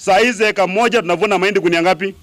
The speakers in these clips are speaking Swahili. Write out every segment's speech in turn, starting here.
Saa hizi eka moja tunavuna mahindi gunia ngapi?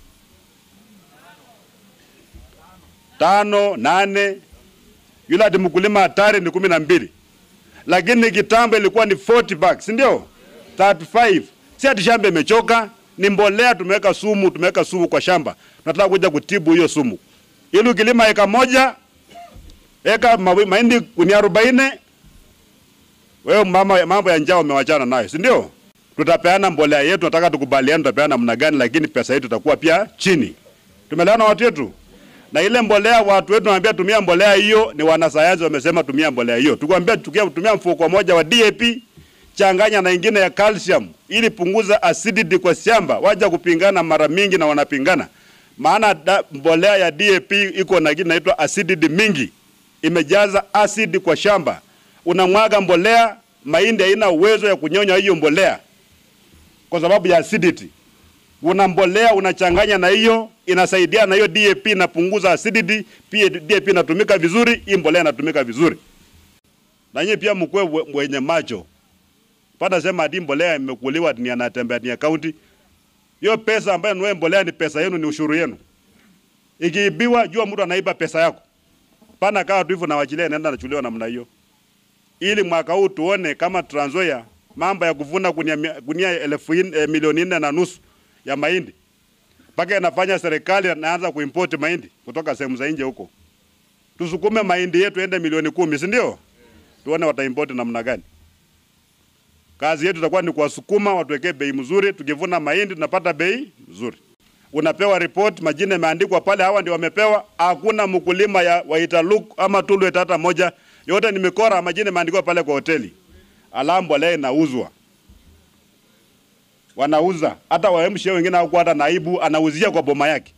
5, 8. Yule ati mkulima hatari ni 12. Lakini kitambo ilikuwa ni 40 bags, ndio? 35. Si ati shamba imechoka, ni mbolea tumeweka sumu kwa shamba. Tunataka kuja kutibu hiyo sumu. Ili ukilima eka moja, eka mahindi gunia 40, wewe mambo ya njaa umewachana nayo, si ndio? Tutapeana mbolea yetu, nataka tukubaliane tutapeana namna gani, lakini pesa yetu itakuwa pia chini. Tumeelewana watu wetu? Na ile mbolea watu wetu wanaambia tumia mbolea hiyo, ni wanasayansi wamesema tumia mbolea hiyo. Tukwambia tumia mfuko moja wa DAP, changanya na ingine ya calcium ili punguza acidity kwa shamba. Waja kupingana mara mingi na wanapingana. Maana mbolea ya DAP iko na kitu inaitwa acidity mingi. Imejaza acid kwa shamba. Unamwaga mbolea, mahindi haina uwezo ya kunyonya hiyo mbolea kwa sababu ya acidity. Una mbolea unachanganya na hiyo, inasaidia na hiyo DAP inapunguza acidity, pia DAP inatumika vizuri, hii mbolea inatumika vizuri. Na nyinyi pia mkwe mwenye macho. Pata sema ati mbolea imekuliwa ni Natembeya ni county. Hiyo pesa ambayo ni mbolea ni pesa yenu, ni ushuru yenu. Ikiibiwa jua mtu anaiba pesa yako. Pana kaa tu hivyo na wachilia naenda nachuliwa namna hiyo. Ili mwaka huu tuone kama Trans Nzoia mambo ya kuvuna gunia milioni 4.5 ya mahindi. Paka inafanya serikali inaanza kuimport mahindi kutoka sehemu za nje huko. Tusukume mahindi yetu ende milioni 10, si ndio? Tuone wataimport namna gani. Kazi yetu itakuwa ni kuwasukuma watuwekee bei mzuri, tukivuna mahindi tunapata bei mzuri. Unapewa report, majina yameandikwa pale, hawa ndio wamepewa. Hakuna mkulima ya Waitaluk ama Tulwet hata moja, yote ni mikora, majina yameandikwa pale kwa hoteli. Alamu mbolea inauzwa. Wanauza, hata waemshe wengine au hata naibu anauzia kwa boma yake.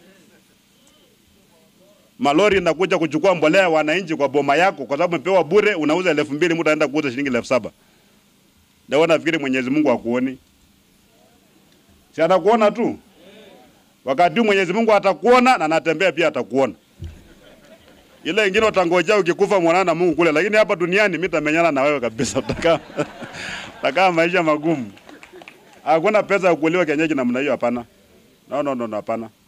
Malori inakuja kuchukua mbolea wananchi kwa boma yako kwa sababu umepewa bure, unauza 2,000, mtu anaenda kuuza shilingi 7,000. Ndio nafikiri Mwenyezi Mungu akuoni. Si atakuona tu. Wakati Mwenyezi Mungu atakuona na Natembeya pia atakuona. Ile ingine utangojea ukikufa muonana na Mungu kule, lakini hapa duniani mimi nitamenyana na wewe kabisa. Utakaa maisha magumu. Hakuna pesa ya kuliwa kienyeji namna hiyo, hapana. No, hapana.